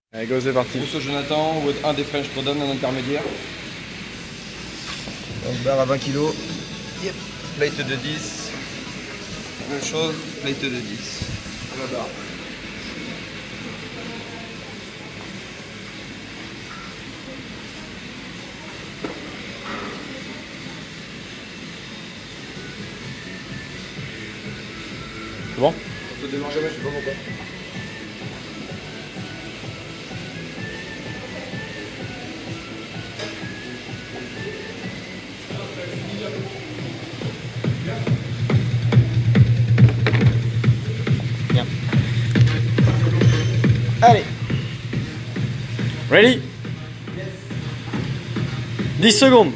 Allez, go, c'est parti. Rousseau Jonathan, ou un des French Rodon, un intermédiaire. Donc barre à 20 kg. Yep. Plate de 10. Même chose, plate de 10. À la barre. C'est bon? On se démarre jamais, je sais pas pourquoi. Bien. Allez. Ready? 10 secondes.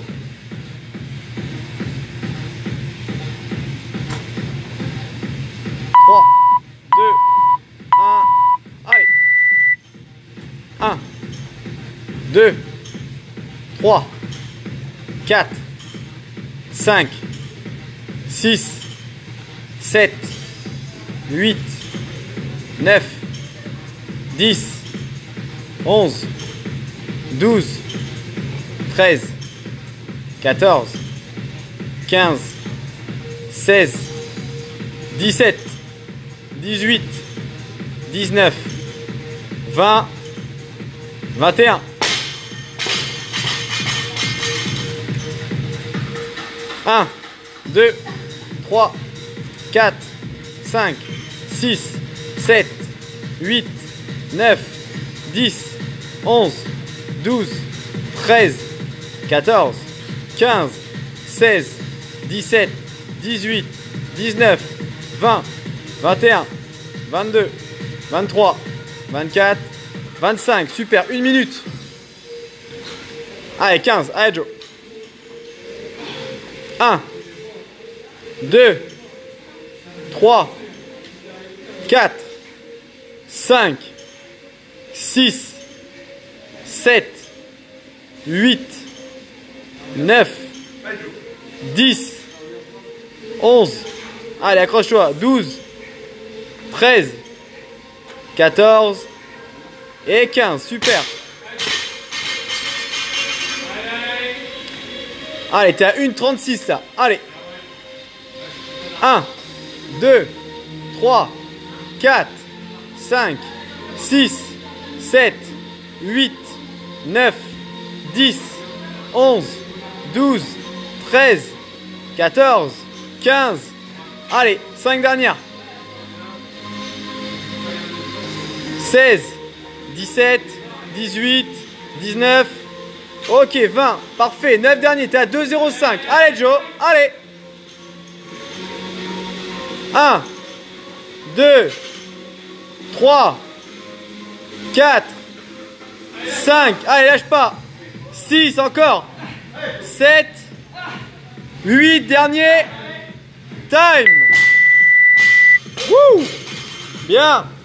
3, 2, 1, allez. 1, 2, 3, 4, 5, 6, 7, 8, 9, 10, 11, 12, 13, 14, 15, 16, 17, 18, 19, 20, 21. Un, 2, 3, 4, 5, 6, 7, 8, 9, 10, 11, 12, 13, 14, 15, 16, 17, 18, 19, 20, 21, 22, 23, 24, 25. Super, 1 minute. Allez, 15. Allez, Joe. 1, 2, 3, 4, 5, 6, 7, 8, 9, 10, 11. Allez, accroche-toi. 12, 13, 14 et 15. Super. Allez, t'es à 1,36 là. Allez. 1, 2, 3, 4, 5, 6, 7, 8, 9, 10, 11, 12, 13, 14, 15. Allez, 5 dernières. 16, 17, 18, 19. Ok, 20. Parfait. 9 derniers. T'es à 2,05. Allez, Joe. Allez. 1, 2, 3, 4, 5. Allez, lâche pas. 6 encore. 7, 8 derniers. Time. Wouh. Bien.